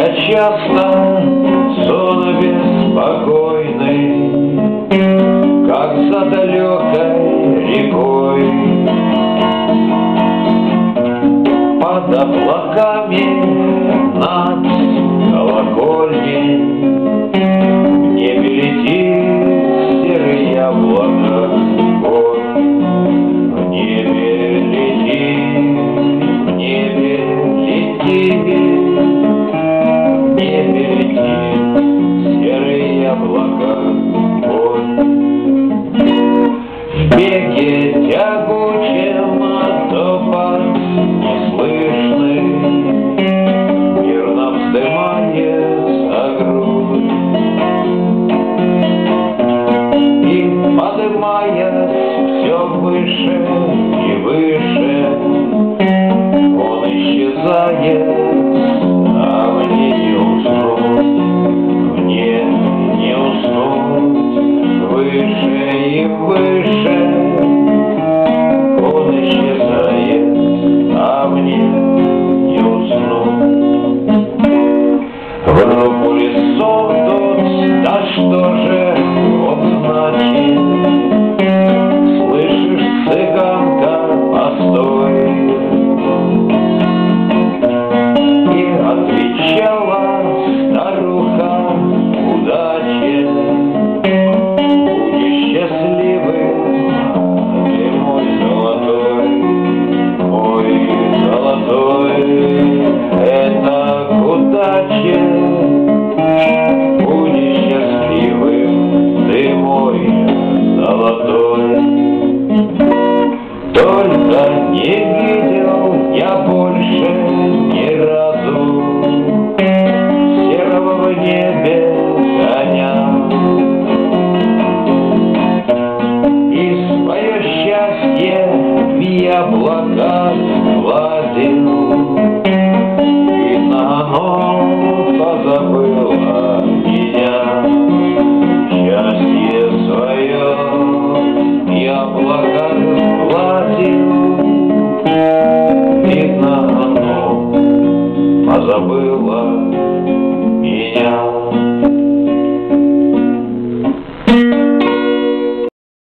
Я часто сон беспокойный, как за далекой рекой, под облаками над колокольней в небе летит серый яблоко гор. В небе летит, в небе летит, в небе летит серый яблоко гор. В беге тягучем топот неслышный мирно вздымается грудь, и, подымаясь все выше и выше, он исчезает, а мне не уснуть, мне не уснуть, выше и выше он исчезает, а мне не уснуть. В руку лесов тут, да что же он значит? Слышишь, цыганка, постой. И отвечала старуха, удачи, будешь счастливым, ты мой золотой, мой золотой, это к удаче. Будешь счастливым, ты мой золотой. Только не видел я больше ни разу серого в небе коня, и свое счастье в яблока гладил, видно, оно позабыло меня. Счастье свое в яблока гладил, видно, оно позабыло меня.